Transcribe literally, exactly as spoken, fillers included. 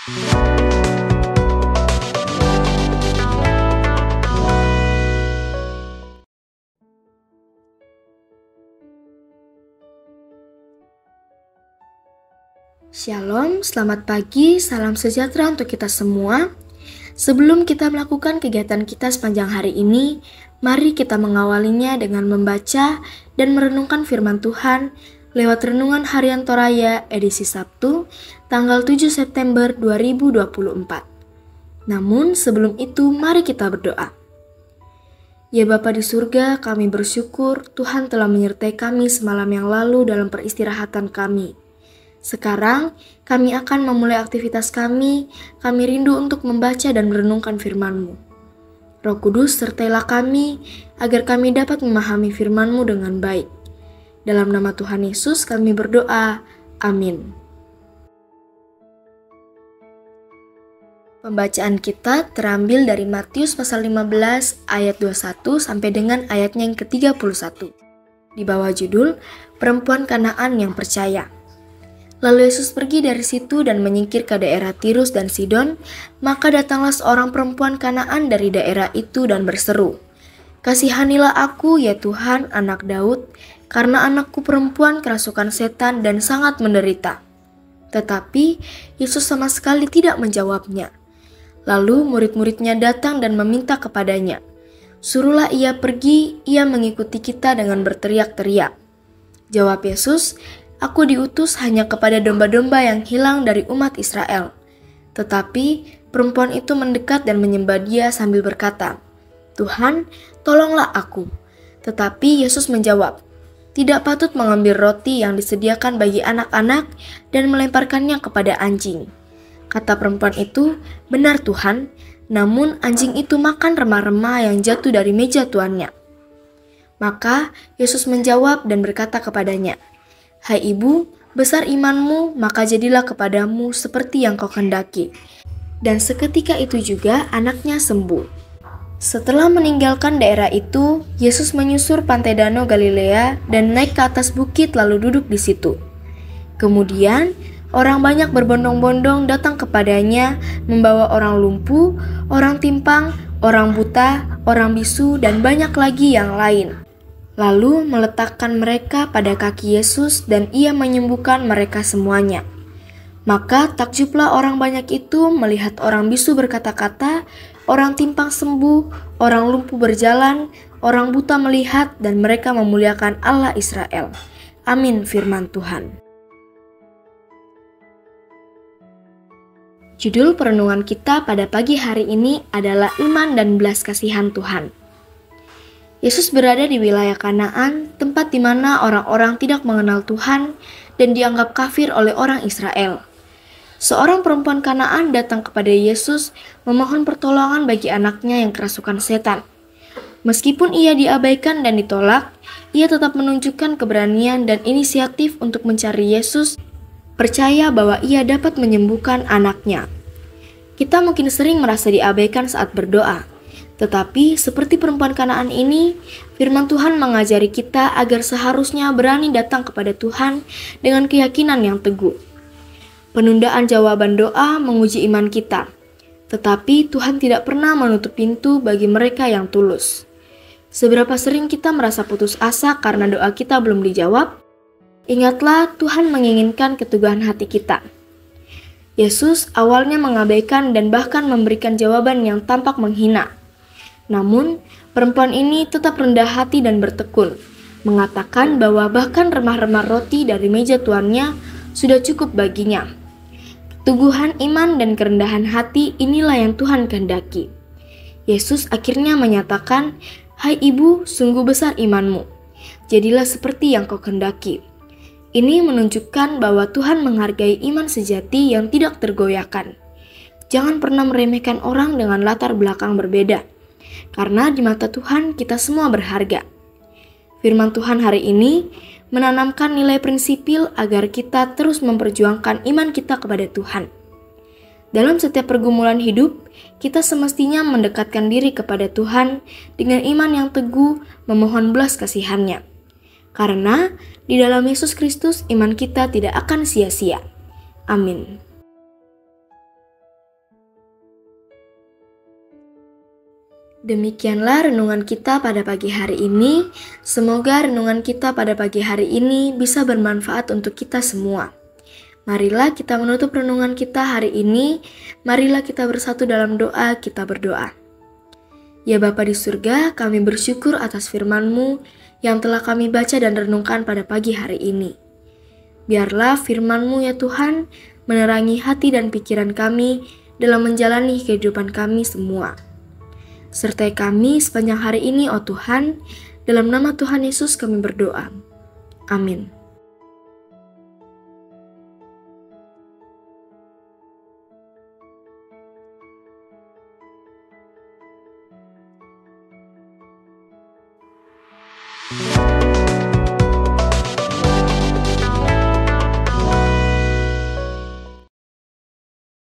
Shalom, selamat pagi, salam sejahtera untuk kita semua. Sebelum kita melakukan kegiatan kita sepanjang hari ini, mari kita mengawalinya dengan membaca dan merenungkan firman Tuhan lewat Renungan Harian Toraya edisi Sabtu, tanggal tujuh September dua ribu dua puluh empat. Namun sebelum itu, mari kita berdoa. Ya Bapa di surga, kami bersyukur Tuhan telah menyertai kami semalam yang lalu dalam peristirahatan kami. Sekarang, kami akan memulai aktivitas kami, kami rindu untuk membaca dan merenungkan firman-Mu. Roh Kudus, sertailah kami, agar kami dapat memahami firman-Mu dengan baik. Dalam nama Tuhan Yesus kami berdoa, amin. Pembacaan kita terambil dari Matius pasal lima belas ayat dua puluh satu sampai dengan ayatnya yang ke tiga puluh satu. Di bawah judul, Perempuan Kanaan yang Percaya. Lalu Yesus pergi dari situ dan menyingkir ke daerah Tirus dan Sidon, maka datanglah seorang perempuan Kanaan dari daerah itu dan berseru, "Kasihanilah aku, ya Tuhan, anak Daud, karena anakku perempuan kerasukan setan dan sangat menderita." Tetapi Yesus sama sekali tidak menjawabnya. Lalu murid-muridnya datang dan meminta kepadanya, "Suruhlah ia pergi, ia mengikuti kita dengan berteriak-teriak." Jawab Yesus, "Aku diutus hanya kepada domba-domba yang hilang dari umat Israel." Tetapi perempuan itu mendekat dan menyembah Dia sambil berkata, "Tuhan, tolonglah aku." Tetapi Yesus menjawab, "Tidak patut mengambil roti yang disediakan bagi anak-anak dan melemparkannya kepada anjing." Kata perempuan itu, "Benar Tuhan, namun anjing itu makan remah-remah yang jatuh dari meja tuannya." Maka Yesus menjawab dan berkata kepadanya, "Hai ibu, besar imanmu, maka jadilah kepadamu seperti yang kau kehendaki." Dan seketika itu juga anaknya sembuh. Setelah meninggalkan daerah itu, Yesus menyusur pantai Danau Galilea dan naik ke atas bukit lalu duduk di situ. Kemudian, orang banyak berbondong-bondong datang kepadanya, membawa orang lumpuh, orang timpang, orang buta, orang bisu, dan banyak lagi yang lain. Lalu meletakkan mereka pada kaki Yesus dan Ia menyembuhkan mereka semuanya. Maka takjublah orang banyak itu melihat orang bisu berkata-kata, orang timpang sembuh, orang lumpuh berjalan, orang buta melihat, dan mereka memuliakan Allah Israel. Amin, firman Tuhan. Judul perenungan kita pada pagi hari ini adalah Iman dan Belas Kasihan Tuhan. Yesus berada di wilayah Kanaan, tempat di mana orang-orang tidak mengenal Tuhan dan dianggap kafir oleh orang Israel. Seorang perempuan Kanaan datang kepada Yesus memohon pertolongan bagi anaknya yang kerasukan setan. Meskipun ia diabaikan dan ditolak, ia tetap menunjukkan keberanian dan inisiatif untuk mencari Yesus, percaya bahwa ia dapat menyembuhkan anaknya. Kita mungkin sering merasa diabaikan saat berdoa. Tetapi seperti perempuan Kanaan ini, firman Tuhan mengajari kita agar seharusnya berani datang kepada Tuhan dengan keyakinan yang teguh. Penundaan jawaban doa menguji iman kita, tetapi Tuhan tidak pernah menutup pintu bagi mereka yang tulus. Seberapa sering kita merasa putus asa karena doa kita belum dijawab? Ingatlah, Tuhan menginginkan keteguhan hati kita. Yesus awalnya mengabaikan dan bahkan memberikan jawaban yang tampak menghina. Namun, perempuan ini tetap rendah hati dan bertekun, mengatakan bahwa bahkan remah-remah roti dari meja tuannya sudah cukup baginya. Keteguhan iman dan kerendahan hati inilah yang Tuhan kehendaki. Yesus akhirnya menyatakan, "Hai ibu, sungguh besar imanmu. Jadilah seperti yang kau kehendaki." Ini menunjukkan bahwa Tuhan menghargai iman sejati yang tidak tergoyahkan. Jangan pernah meremehkan orang dengan latar belakang berbeda. Karena di mata Tuhan kita semua berharga. Firman Tuhan hari ini menanamkan nilai prinsipil agar kita terus memperjuangkan iman kita kepada Tuhan. Dalam setiap pergumulan hidup, kita semestinya mendekatkan diri kepada Tuhan dengan iman yang teguh, memohon belas kasihan-Nya. Karena di dalam Yesus Kristus iman kita tidak akan sia-sia. Amin. Demikianlah renungan kita pada pagi hari ini. Semoga renungan kita pada pagi hari ini bisa bermanfaat untuk kita semua. Marilah kita menutup renungan kita hari ini. Marilah kita bersatu dalam doa, kita berdoa. Ya Bapa di surga, kami bersyukur atas firman-Mu yang telah kami baca dan renungkan pada pagi hari ini. Biarlah firman-Mu ya Tuhan menerangi hati dan pikiran kami dalam menjalani kehidupan kami semua. Sertai kami sepanjang hari ini, oh Tuhan, dalam nama Tuhan Yesus kami berdoa. Amin.